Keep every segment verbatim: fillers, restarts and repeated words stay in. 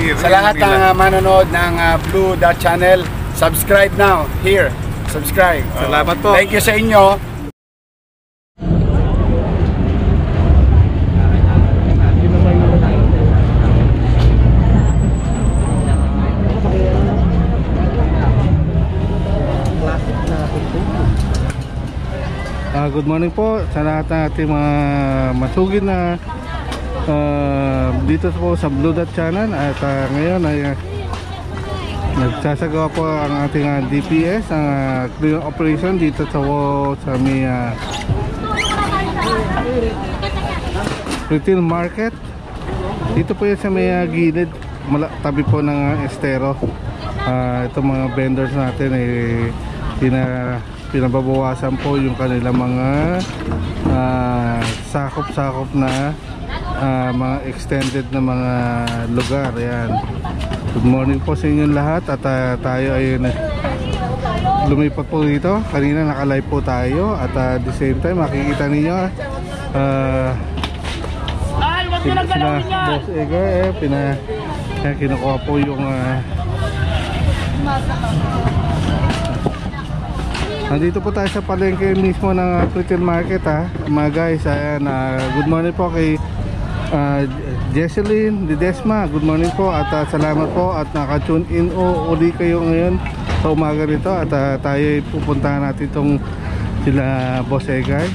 Sa lahat ng uh, manonood ng uh, Blue Dot Channel, subscribe now, here, subscribe. Salamat po. Thank you sa inyo. Uh, good morning po sa lahat ng ating mga masugid na uh, dito po sa Blue Dot Channel. At uh, ngayon ay uh, nagsasagawa po ang ating uh, D P S, ang uh, clearing operation dito sa, uh, sa may uh, retail market. Dito po yun sa may uh, gilid, tabi po ng uh, estero. Uh, itong mga vendors natin ay eh, pina pinababawasan po yung kanilang mga uh, sakop-sakop na uh, mga extended na mga lugar. Ayan. Good morning po sa inyong lahat. At uh, tayo ay lumipat po dito. Kanina naka-live po tayo. At uh, at the same time makikita ninyo uh, sila Boss Ega eh, pina, eh, kinukuha po yung uh, nandito po tayo sa palengke mismo ng uh, retail market ha, mga guys. Ayan, uh, good morning po kay uh, Jesseline Didesma, good morning po at uh, salamat po at naka-tune in o uli kayo ngayon sa umaga rito. At uh, tayo pupuntahan natin itong sila Boss Egay.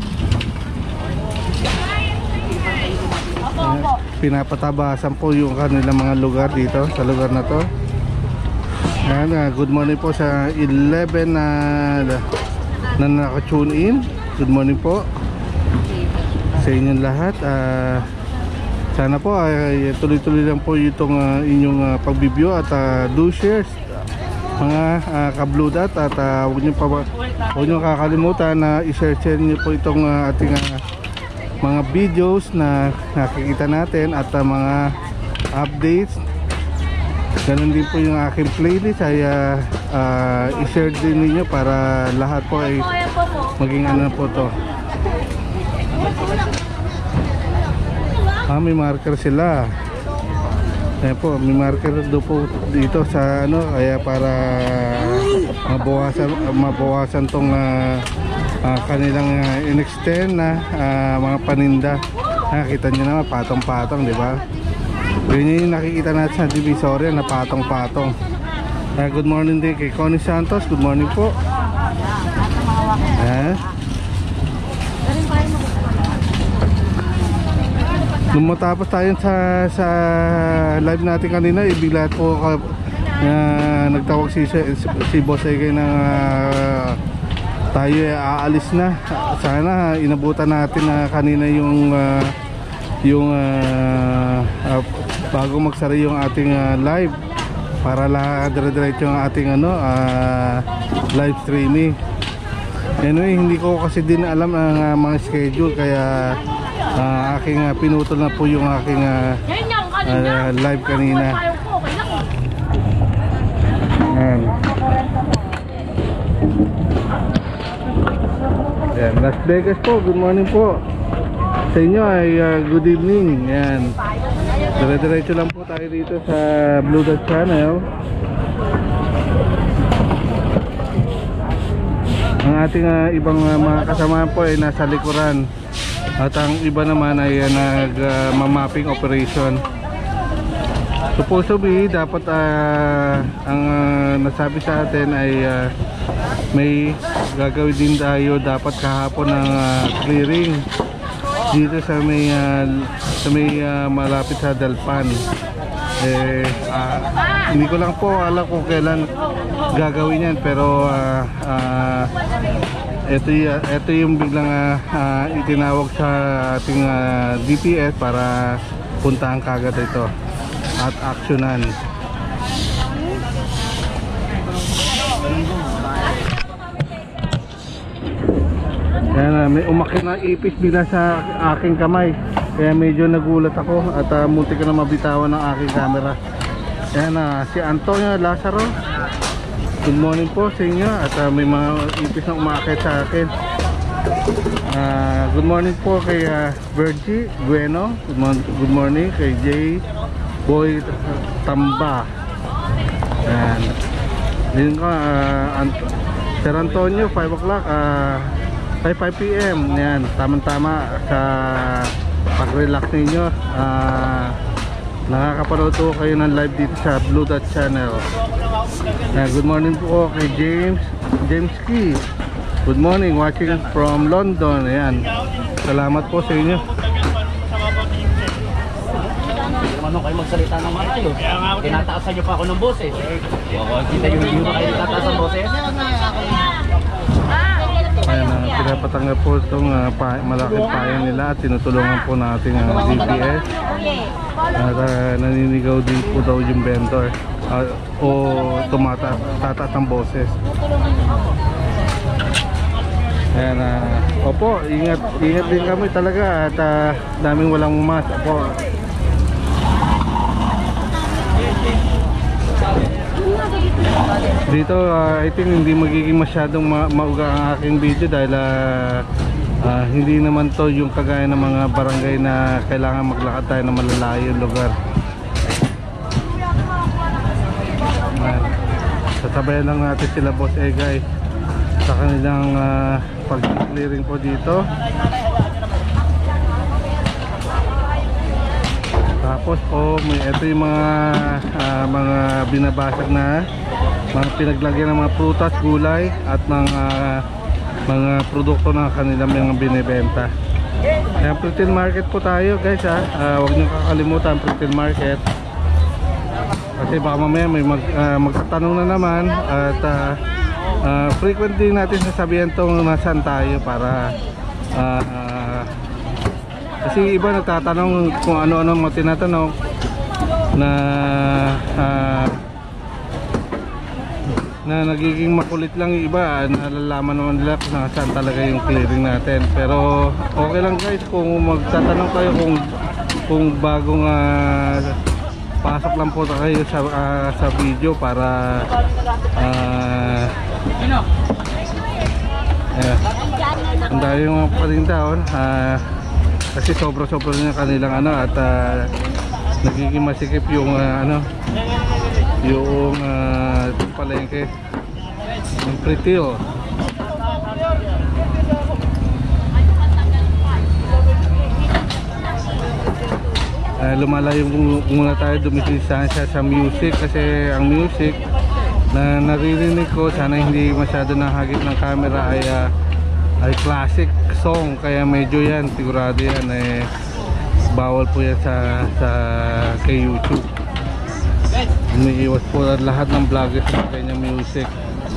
Uh, pinapatabasan po yung kanilang mga lugar dito sa lugar na to. Ayan, uh, good morning po sa eleven na uh, na naka-tune in. Good morning po sa inyong lahat. Uh, sana po ay uh, tuloy-tuloy lang po itong uh, inyong uh, pagbibyo at uh, do shares mga uh, ka-Blue Dot. At uh, huwag nyo, pa, huwag nyo kakalimutan na i-share nyo po itong uh, ating uh, mga videos na nakikita natin at uh, mga updates. Ganun din po yung aking playlist ay uh, uh, i-share din ninyo para lahat po ay maging ano po to. Ah, may marker sila. Ayan po, may marker do po dito sa ano, kaya para mabawasan, mabawasan tong uh, uh, kanilang uh, in-extend na uh, mga paninda. Nakita nyo naman, patong-patong, di ba? Yun yung nakikita natin sa Divisoria na patong-patong. uh, Good morning din kay Connie Santos. Good morning po. uh, Nung matapos tayo sa, sa live natin kanina, ibigla po uh, uh, nagtawag si, si, si Boss Egay na uh, tayo ay aalis na. Sana inabutan natin na uh, kanina yung uh, yung uh, uh, bago magsara yung ating uh, live para lahat dire-diretso yung ating ano uh, live streaming. Anyway, hindi ko kasi din alam ang uh, mga schedule kaya uh, aking uh, pinutol na po yung aking uh, uh, live kanina. Ayan. Ayan, Las Vegas po, good morning po sa inyo ay uh, good evening. Ayan, dire-diretso lang po tayo dito sa Blue Dot Channel. Ang ating uh, ibang uh, mga kasamahan po ay nasa likuran at ang iba naman ay uh, nag-mapping uh, operation. Supposedly dapat uh, ang uh, nasabi sa atin ay uh, may gagawin din tayo dapat kahapon ng uh, clearing dito sa may uh, sa may uh, malapit sa Dalpan. Eh uh, hindi ko lang po alam kung kailan gagawin yan, pero uh, uh, ito, ito yung biglang uh, uh, itinawag sa ating uh, D P S para puntahan kagad ito at aksyonan. Yan, uh, may umakit na ipis bigla sa aking kamay, kaya medyo nagulat ako at uh, muntik na mabitawan ng aking camera. Yan, uh, si Antonio Lazaro, good morning po sa inyo. At uh, may mga ipis na umakit sa akin. uh, Good morning po kay uh, Virgie Bueno. Good, mon good morning kay Jay Boy Tamba. Ayan. Din ko, uh, Ant Sir Antonio, five o'clock, uh, five p m Yan, tamang-tama sa pag-relax ninyo. Uh, nakakapanood po kayo ng live dito sa Blue Dot Channel. Uh, good morning po kay James James Key. Good morning, watching from London. Ayan. Salamat po sa inyo. Ano kayo magsalita ng malayo? Tinataasan niyo pa ako ng boses. Oo, kita yung hindi mo kayo tinataas ng boses. Ayan, uh, pinapatanggap po itong uh, pa malaking payan nila at tinutulungan po natin ang uh, D P S. At uh, naninigaw din po daw yung vendor uh, o tumataas ang boses. Ayan, uh, opo, ingat, ingat din kami talaga at uh, daming walang mask. Opo. Dito uh, I think hindi magiging masyadong ma mauga ang aking video dahil uh, uh, hindi naman to yung kagaya ng mga barangay na kailangan maglakad tayo na malalayong lugar. uh, Sasabayan lang natin sila Boss Egay sa kanilang uh, pag-clearing po dito. Tapos po may ito yung mga uh, mga binabasag na mga pinaglagyan ng mga prutas, gulay at mga mga produkto na kanilang mga binibenta. Ayan, Pretzel Market po tayo guys ha. Uh, huwag niyo kakalimutan Pretzel Market. Kasi baka mamaya may mag, uh, magtatanong na naman at uh, uh, frequent din natin sasabihan itong nasaan tayo para uh, uh, kasi iba nagtatanong kung ano-ano mga tinatanong na uh, na nagiging makulit lang yung iba, nalalaman naman nila kung saan talaga yung clearing natin. Pero okay lang guys kung magtatanong kayo kung kung bagong uh, pasok lang po kayo sa, uh, sa video para uh, yeah. Ang dami yung mga paninda uh, kasi sobra-sobra na kanilang ano at uh, nagiging masikip yung uh, ano yung uh, palengke ng Pretzel. Uh, lumalayo muna tayo, dumisisa siya sa music kasi ang music na naririnig ko, sana hindi masyado nahagip ng camera, ay uh, ay classic song, kaya medyo yan sigurado yan eh bawal po yan sa, sa kay YouTube. Umiiwas po lahat ng vloggers sa kanyang music.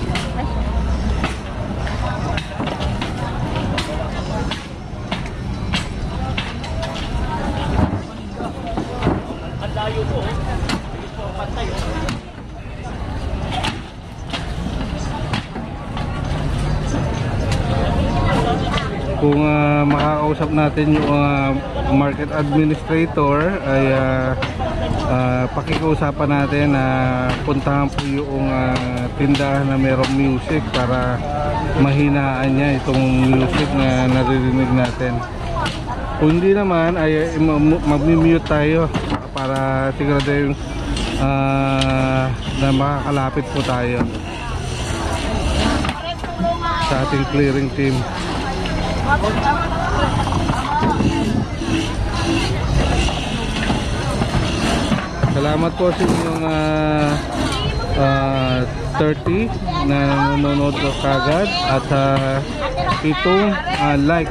Kung uh, makakausap natin yung uh, market administrator ay uh, uh, pakikausapan natin na uh, puntahan po yung uh, tindahan na mayroong music para mahinaan niya itong music na naririnig natin. Kung hindi naman ay mag-mute tayo para sigurado yung uh, na makakalapit po tayo sa ating clearing team. Salamat po sa inyong uh, uh, thirty na nanonood ko kagad at uh, itong uh, like.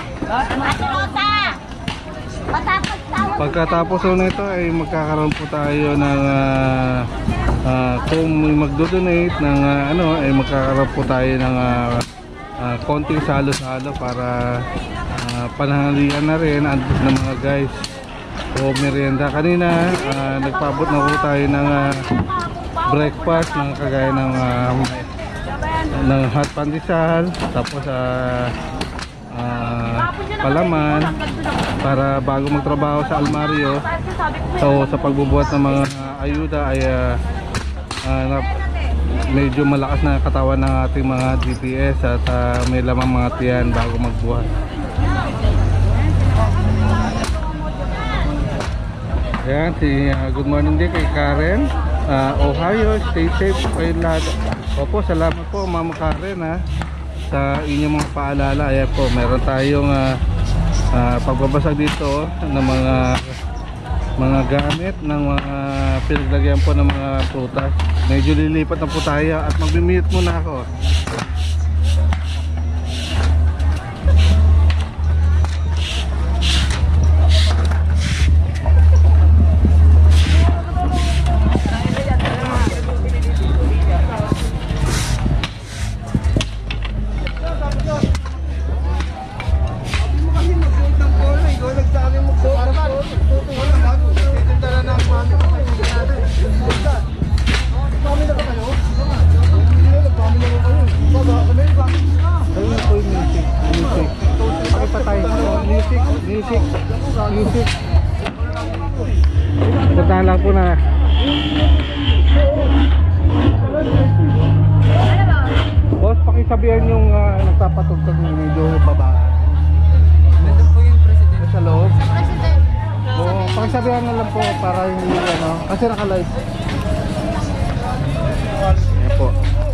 Pagkatapos nito ay magkakaroon po tayo ng uh, uh, kung may magdo-donate ng uh, ano ay magkakaroon po tayo ng uh, Uh, konting salo-salo para uh, pananghalian na rin ng mga guys o merienda. Kanina uh, nagpabot na po tayo ng uh, breakfast ng kagaya ng uh, ng hot pandesal, tapos uh, uh, palaman para bago magtrabaho sa almaryo. So sa pagbubuhat ng mga uh, ayuda ay uh, uh, medyo malakas na katawan ng ating mga D P S at uh, may lamang mga tiyan bago magbuhat. Ayan, si, uh, good morning din kay Karen. Uh, Ohio, stay safe kayo lahat. Opo, salamat po Mama Karen ha, sa inyong mga paalala. Ayan po, meron tayong uh, uh, pagbabasag dito ng mga mga gamit ng mga pinaglagyan po ng mga prutas. Medyo lilipat na po tayo at mag-mute muna ako. Music. Puntahan lang po na. Boss, pakisabihan yung uh, nagpapatugtog ng medyo baba. Nandun po yung president. Sa loob? President. Oo, pakisabihan na lang po para hindi ano, kasi naka-live. Ayan po.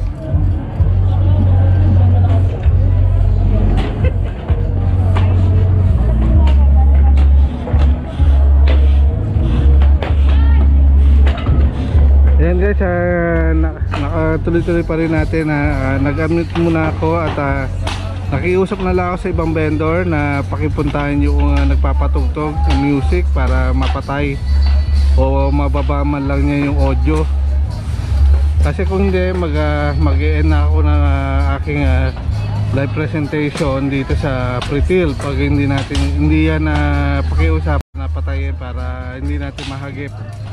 Ayan guys, uh, nakatuloy-tuloy pa rin natin na uh, nag-unmute muna ako at uh, nakiusap na lang ako sa ibang vendor na pakipuntahan yung uh, nagpapatugtog ng music para mapatay o mababa man lang niya yung audio. Kasi kung hindi, mag, uh, mag-e-end na ako ng uh, aking uh, live presentation dito sa Pretil pag hindi natin, hindi yan uh, pakiusap na patayin para hindi natin mahagip.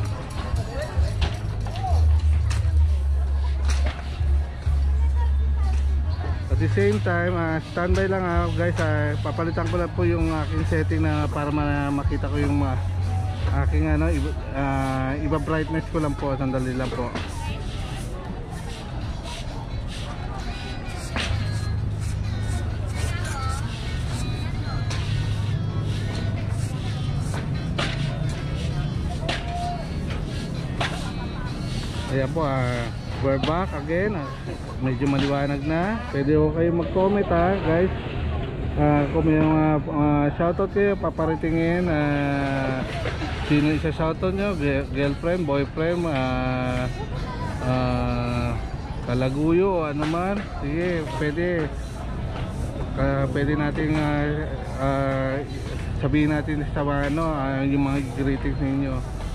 At the same time, uh, standby lang ako guys, uh, papalitan ko lang po yung aking setting na para makita ko yung uh, aking ano, iba, uh, iba brightness ko lang po, sandali lang po. Ayan po, uh, we're back again. Uh, medyo maliwanag na. Pwede ko kayo mag-comment ha guys. Uh, kung may mga uh, shoutout kayo, paparitingin. Uh, sino isa shoutout nyo? Girlfriend, boyfriend, uh, uh, kalaguyo o ano man. Sige, pwede. Uh, pwede natin uh, uh, sabihin natin sa mga ano, uh, yung mga greetings ninyo.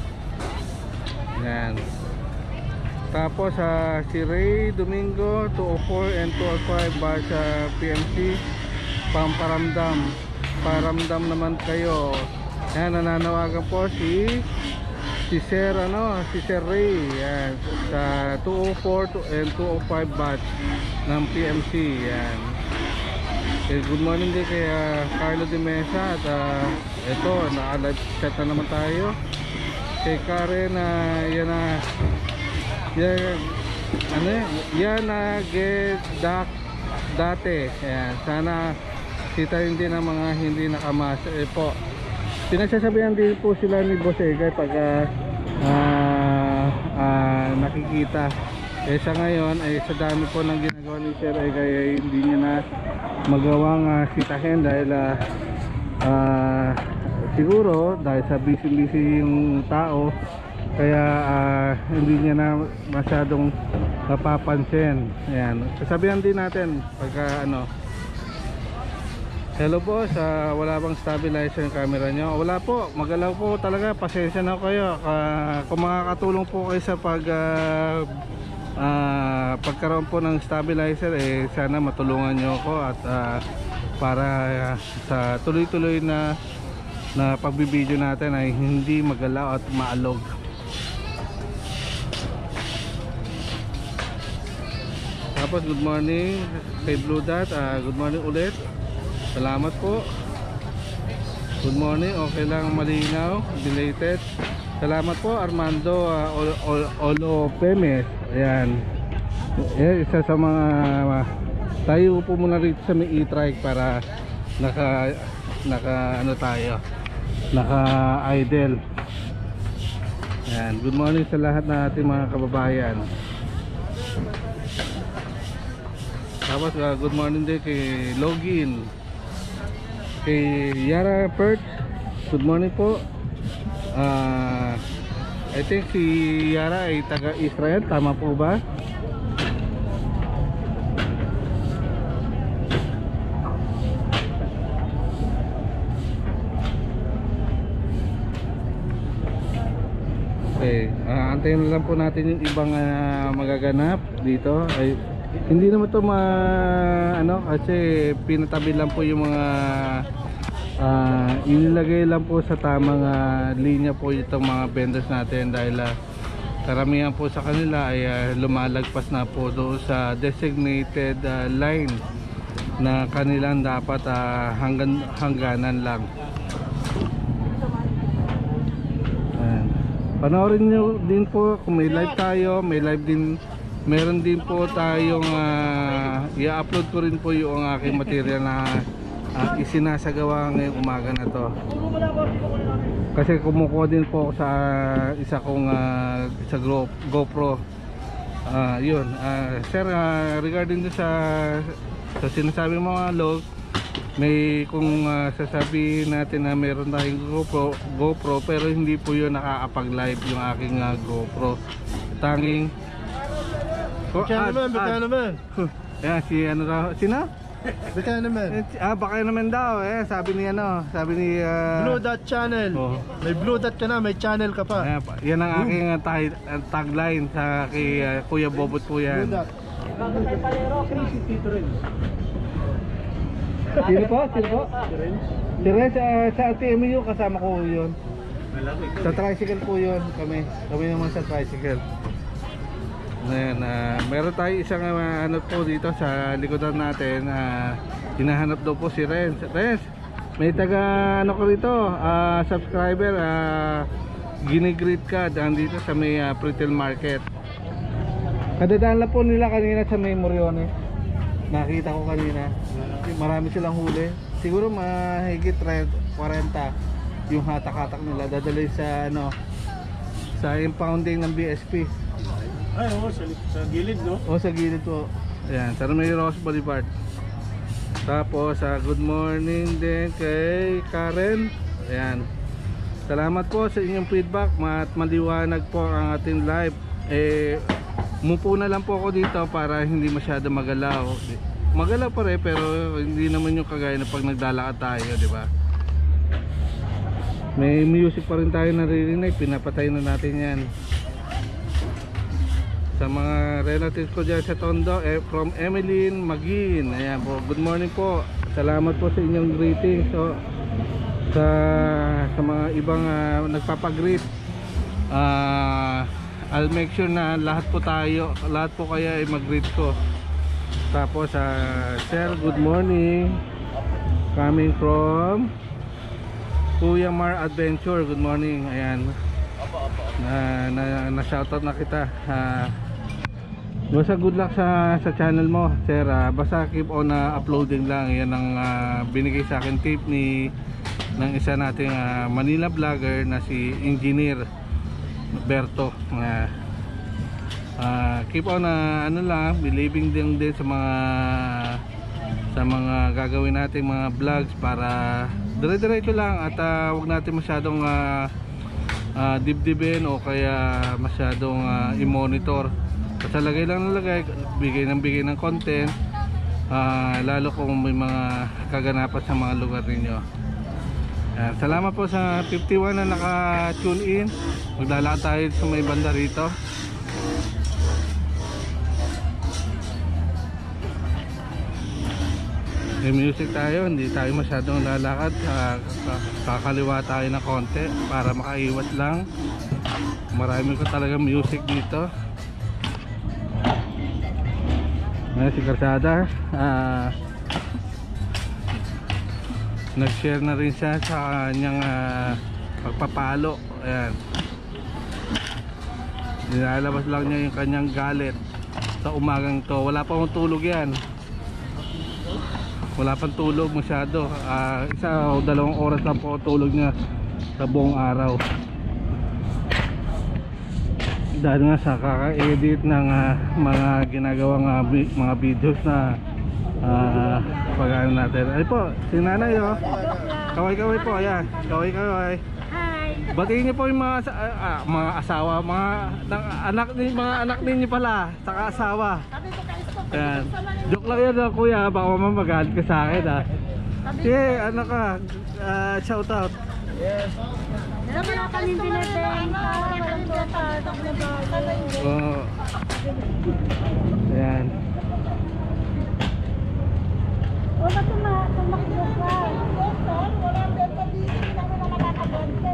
Yan. Tapos uh, si Ray Domingo two oh four and two oh five ba sa P M C pamparamdam, paramdam naman kayo. Yan, nananawagan po si si Sir ano, si Sir Ray yan, sa two oh four and two oh five batch ng P M C yan. Okay, good morning din kay uh, Carlo de Mesa at uh, ito, naka-live chat na naman tayo kay Karen na uh, yan na uh, yan, ano yan na get dak dati. Ayan, sana kita hindi ng mga hindi nakamas eh po. Pinagsasabihan din po sila ni Boss Egay pag uh, uh, uh, nakikita. Eh sa ngayon ay eh, sa dami po ng ginagawa ni Sir Egay ay hindi niya na magawang uh, sitahin dahil uh, uh, siguro dahil sa busy-busy yung tao kaya uh, hindi niya na masyadong napapansin. Ayan, sasabihan din natin pagka ano, hello boss, uh, wala bang stabilizer yung camera nyo? Wala po, magalaw po talaga, pasensya na kayo. uh, kung makakatulong po kayo sa pag uh, uh, pagkaroon po ng stabilizer eh sana matulungan nyo ako at uh, para uh, sa tuloy-tuloy na na pagbibideo natin ay hindi magalaw at maalog. Tapos good morning kay Blue Dot, uh, good morning ulit, salamat po. Good morning, okay lang, malinaw, belated. Salamat po Armando uh, Olo Pemes. Ayan, eh, isa sa mga uh, tayo po muna rito sa may e-trike para naka naka ano tayo, naka idle. Ayan, good morning sa lahat ng ating mga kababayan. Tapos uh, good morning din kay Login, kay Yara Perth, good morning po. uh, I think si Yara ay taga Israel, tama po ba? Okay, uh, antayin na lang po natin yung ibang uh, magaganap dito. Ay, hindi naman to ma ano kasi pinatabi lang po yung mga uh, inilagay lang po sa tamang uh, linya po itong mga vendors natin dahil uh, karamihan po sa kanila ay uh, lumalagpas na po doon sa designated uh, line na kanilang dapat uh, hanggan hangganan lang. Panoorin nyo din po kung may live tayo, may live din, meron din po tayong uh, i-upload ko rin po yung aking material na uh, isinasagawa ngayong umaga na to. Kasi kumukuha din po sa isa kong uh, sa GoPro. Uh, yun, uh, sir, uh, regarding sa sa sinasabi mga log, may kung uh, sasabihin natin na meron tayong GoPro, GoPro pero hindi po yun nakakapag-live yung aking uh, GoPro. Tanging Baka naman, baka naman. Ayan, si ano raw, sino? Baka naman. Ah, baka naman daw, eh, sabi ni ano, sabi ni uh, Blue Dot Channel. Oh. May Blue Dot ka na, may channel ka pa. Ayan, yan ang aking uh, tag, uh, tagline sa kay uh, Kuya Bobot po yan. Blue Dot. Sino po? Sino po? Si Renz, uh, sa T M U kasama ko yun. Sa tricycle po yun kami. Kami naman sa tricycle. Ayan, uh, meron tayo isang uh, ano po dito sa likodan natin. Uh, hinahanap daw po si Renz. Renz, may taga ano ko rito, uh, subscriber, uh, ginigreet ka dito sa may uh, Pretil Market. Kadadaan lang po nila kanina sa may Moriones. Nakita ko kanina. Marami silang huli. Siguro mahigit forty yung hatak-hatak nila. Dadalhin sa ano, sa impounding ng B S P. Ay, oo, sa, sa gilid, no? O sa gilid po. Ayan, sa may Ross Boulevard. Tapos uh, good morning din kay Karen. Ayan, salamat po sa inyong feedback at maliwanag po ang ating live. Eh, mupo na lang po ako dito para hindi masyado magalaw. Magalaw pa rin pero hindi naman yung kagaya na pag naglalakad tayo, di ba? May music pa rin tayo naririnig, pinapatay na natin yan. Sa mga relatives ko dyan sa Tondo, eh, from Emeline Magin. Ayan po, good morning po. Salamat po sa inyong greeting. So, sa, sa mga ibang uh, nagpapagreet, uh, I'll make sure na lahat po tayo, lahat po kaya ay mag-greet ko. Tapos, uh, sir, good morning. Coming from Kuya Mar Adventure, good morning. Ayan, na, na, na shoutout na kita. uh, Basta good luck sa sa channel mo, sir. Uh, basta keep on uh, uploading lang. Yan ang uh, binigay sa akin tip ni ng isa nating uh, Manila vlogger na si Engineer Berto. Uh, uh, keep on uh, ano lang, believing din din sa mga sa mga gagawin nating mga vlogs para dire-diretso lang at uh, wag natin masyadong uh, uh, dibdibin o kaya masyadong uh, i-monitor. Basta lagay lang ng lagay, bigay ng bigay ng content, uh, lalo kung may mga kaganapan sa mga lugar ninyo. Uh, salamat po sa fifty-one na naka-tune in. Maglalakad tayo sa may banda rito. May music tayo, hindi tayo masyadong lalakad. Uh, kakaliwa tayo ng konti para makaiwas lang. Marami ko talaga music dito. Ayan si Karsada, uh, nag-share na rin siya sa kanyang uh, pagpapalo. Ayan, nilalabas lang niya yung kanyang galit sa umagang to. Wala pa akong tulog yan, wala pang tulog masyado. uh, Isa o dalawang oras lang po tulog niya sa buong araw. dahil nga sa kaka-edit ng uh, mga ginagawang uh, bi mga videos na uh, pag-ano natin. Ay po, si nanay oh. Kaway-kaway po, ayan. Kaway-kaway. Hi. Batiin niyo po yung mga uh, uh, mga asawa, mga ng, anak ni mga anak ninyo pala, saka asawa. Ayan. Joke lang yan, uh, kuya, baka mamagalit ka sa akin ah. Sige, ano ka, uh, shout out. Yes. Naman na kami binibenta. Walang tumatak na bagay. Oh. Ayan. O ba tumakbo ka? Walang benta dito. Hindi namin na nakakabenta.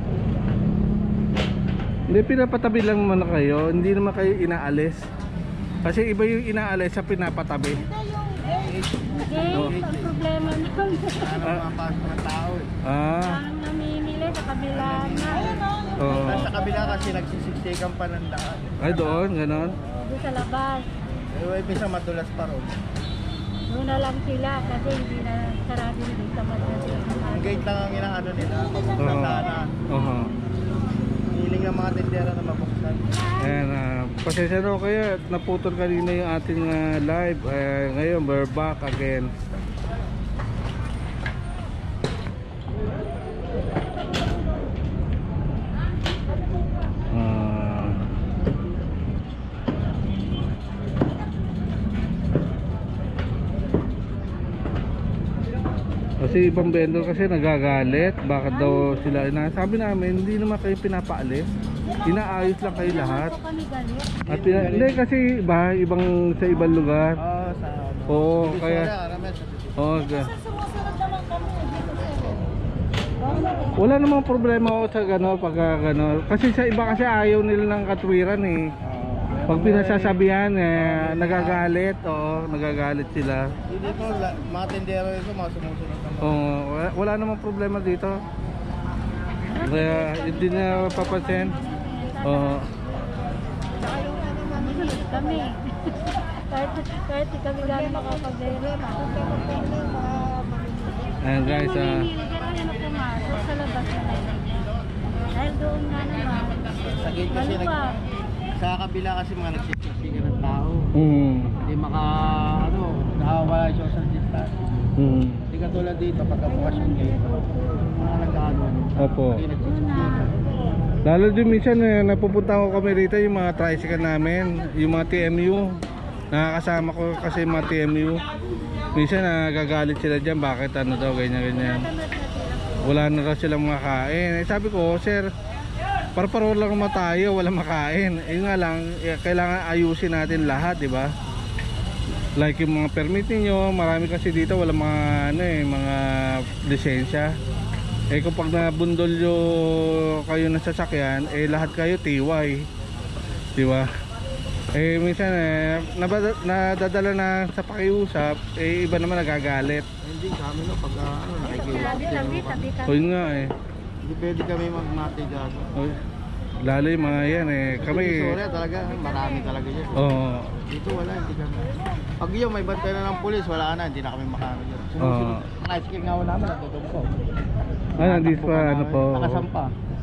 Hindi, pinapatabi lang naman kayo. Hindi naman kayo inaalis. Kasi iba yung inaalis sa pinapatabi. Okay, Oh. ang problema naman. Ano mapasok ng tao eh. Ah. Ang namimili sa kabila na. Oh. Sa kabila kasi nagsisiksikan pa ng daan. Ay, doon, ganon. Doon sa labas. Eh, minsan madulas pa ron. Doon na lang sila kasi hindi na sarado dito sa madras. Ang gate lang ang inaano nila. Oo. Ng daanan. Oo. Hiling ng mga tindera na mabuksan. Ayan, uh, pasensya na kayo, naputol kanina yung ating uh, live. uh, Ngayon, we're back again. uh, Kasi ibang vendor kasi nagagalit. Bakit daw sila ina? Sabi namin, hindi naman kayo pinapaalis. Inaayos lang kayo lahat. Ito kami galit. At pina, hindi kasi iba, ibang sa ibang lugar. Oo, sa ano. Oo, Divisoria, kaya Aramet, sa Divisoria. oh, ga- Sumusunod naman kami dito sa wala namang problema ako sa gano pag gano. Kasi sa iba kasi ayaw nila ng katwiran eh. Pag pinasasabihan eh, nagagalit, oo, nagagalit sila. Dito, la- mga tindera ito, mga sumusunod naman. Oo, wala, wala namang problema dito. Kaya hindi na papansin. Oo. Sumusunod kami. kahit, kahit di kami gano'n makapag-dere. Ayan guys, ah. Mamimili ka kami na pumasok sa labas na lang. Dahil doon nga naman. Sa gate kasi, nag, Maluwag. sa kabila kasi mga nagsisiksikan ng tao. Mm. Hindi maka, ano, nakawala yung social distance. Mm. Hindi katulad dito, pagka bukas yung gate, mga nag-ano, Opo. hindi nagsisiksikan. Lalo din minsan eh, napupunta ko kami rito yung mga tricycle namin, yung mga T M U. Nakakasama ko kasi yung mga T M U. Minsan nagagalit sila dyan, bakit ano daw, ganyan ganyan. Wala na daw silang makain. Eh, sabi ko, sir, parparo lang naman tayo, wala makain. Eh nga lang, eh, kailangan ayusin natin lahat, di ba? Like yung mga permit niyo, marami kasi dito wala mga ano eh, mga lisensya. Eh kung pag nabundolyo kayo ng sasakyan, eh lahat kayo T Y. Di ba? Eh minsan eh nabada, nadadala na sa pakiusap, eh iba naman nagagalit. Hindi kami no, pag uh, ano, nakikiusap. Tabi-tabi, tabi O kami. yun nga eh. Hindi pwede kami magmatigas. O, lalo yung mga yan eh. Kami Divisoria talaga, marami talaga yan. Oo. Dito wala, hindi kami. Pag yun, may bantay na ng pulis, wala na, hindi na kami makano dyan. Sumusunod. Oo. Tricycle nga wala namin, natutog po. Ah, nandito pa ano po. Nakasampa.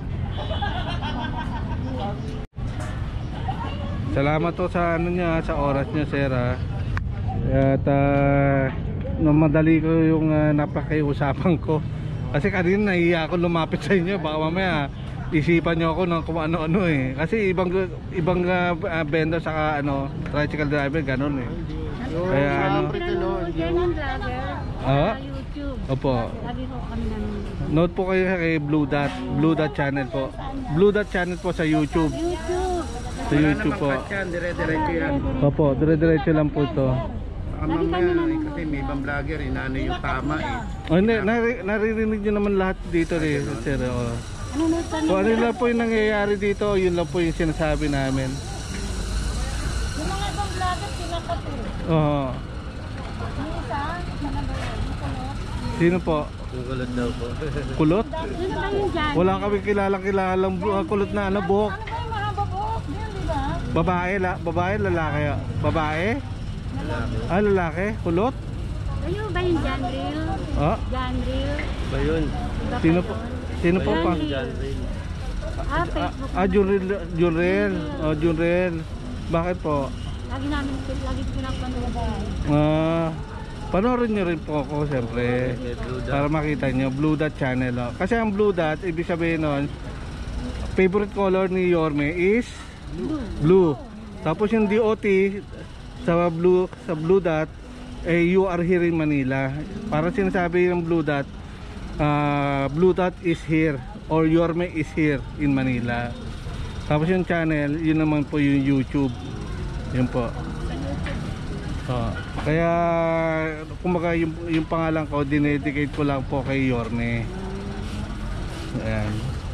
Salamat to sa ano niya, sa oras niya, sir. ah. At uh, namadali ko yung uh, napakiusapan ko. Kasi kanina nahiya ako lumapit sa inyo, baka mamaya isipan niyo ako ng kung ano-ano eh. Kasi ibang ibang uh, vendor saka ano, tricycle driver ganun eh. Yung Kaya sa ano? Pretilo, hindi Diyan mo. ang vlogger. Ah? Sa YouTube. Opo. Lagi ko kami nanonood. Note po kayo kay Blue Dot, Blue Dot channel po. Blue Dot channel po sa YouTube. YouTube. Sa YouTube po. Yan, dire-diretso yan. Opo, dire-diretso lang po ito. Baka mamaya, eh, kasi may ibang vlogger, inaano yung tama eh. Oh, hindi, nari, naririnig niyo naman lahat dito eh, sir. Oh. Ano na ito? Kung ano lang po yung nangyayari dito, yun lang po yung sinasabi namin. Yung mga ibang vlogger, sila ka po. Oo. Yung isa, nagagawa. Kulot. Sino po? Kukulot daw po. Kulot? Yun ba yung dyan? Wala kami kilalang kilalang bu- uh, kulot na ano, buhok. Ano ba yung mahaba buhok? Yun, di ba? Babae, la, babae, lalaki. Babae? Ah, lalaki? Kulot? Ayun ba yung John Real? Ah, John Real? Ba yun? Iba sino pa po? yun? Sino po pa? John Real. Ah, Facebook. Ah, Junrel, Junrel. Oh, Junrel. Bakit po? Lagi namin, lagi ko pinapanood. Ah, panoorin nyo rin po ako siyempre para makita nyo Blue Dot channel. Oh. Kasi ang Blue Dot, ibig sabihin nun, favorite color ni Yorme is blue. Blue. Tapos yung D O T sa Blue sa Blue Dot, eh, you are here in Manila. Para sinasabi ng Blue Dot, uh, Blue Dot is here or Yorme is here in Manila. Tapos yung channel, yun naman po yung YouTube. Yun po. So, kaya kumbaga yung, yung pangalan ko, dinedicate ko lang po kay Yorme. Ayan.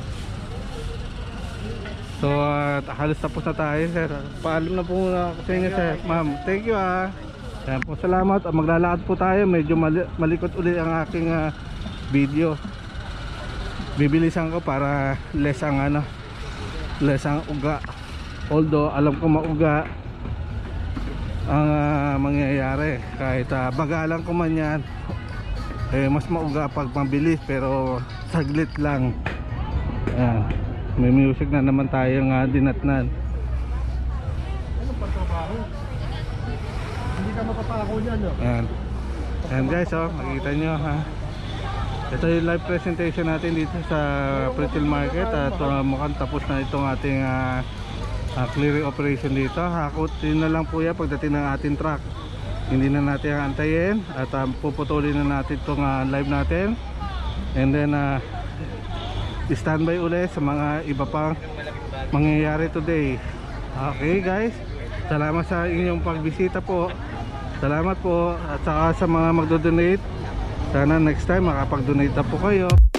So, uh, halos tapos na tayo, sir. Paalam na po muna ako sa inyo, sir. Ma'am, thank you ah. Ayan po, salamat. Maglalakad po tayo. Medyo mali malikot ulit ang aking uh, video. Bibilisan ko para less ang ano, less ang uga. Although alam ko mauga ang uh, mangyayari. Kahit uh, bagalan ko man yan, eh, mas mauga pag mabilis. Pero saglit lang. Ayan. May music na naman tayong uh, dinatnan. Hindi ka makapako dyan, no? Ayan. Ayan guys, oh, makikita nyo ha. Ito yung live presentation natin dito sa Pretil Market. At uh, mukhang tapos na itong ating uh, uh, clearing operation dito. Hakutin na lang po yan pagdating ng ating truck. Hindi na natin antayin. At uh, puputulin na natin itong uh, live natin. And then uh, standby ulit sa mga iba pang mangyayari today. Okay guys, salamat sa inyong pagbisita po. Salamat po. At saka sa mga magdo-donate, sana next time makapag-donate na po kayo.